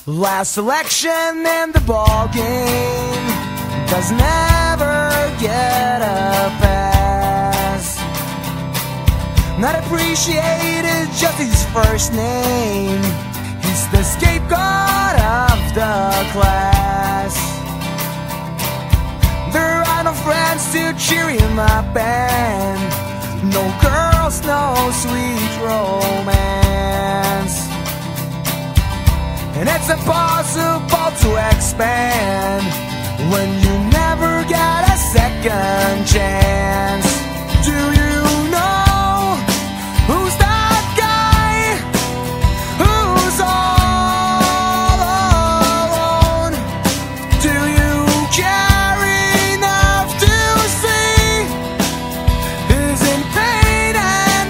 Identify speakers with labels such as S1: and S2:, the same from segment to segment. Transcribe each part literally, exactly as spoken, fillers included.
S1: Last selection in the ball game does never get a pass. Not appreciated, just his first name. He's the scapegoat of the class. There are no friends to cheer him up, and no girls, no sweet romance. And it's impossible to expand when you never get a second chance. Do you know who's that guy who's all alone? Do you care enough to see he's in pain and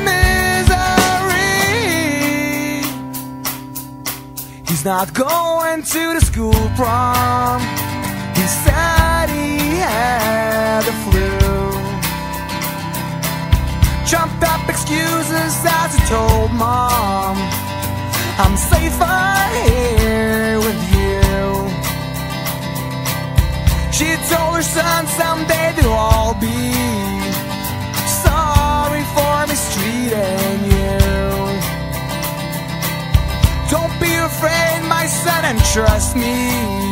S1: misery? He's not going to the school prom. He said he had the flu. Trumped up excuses as he told Mom, I'm safer here with you. She told her son someday they'll all be sorry for mistreating you. Don't be afraid, my son, and trust me,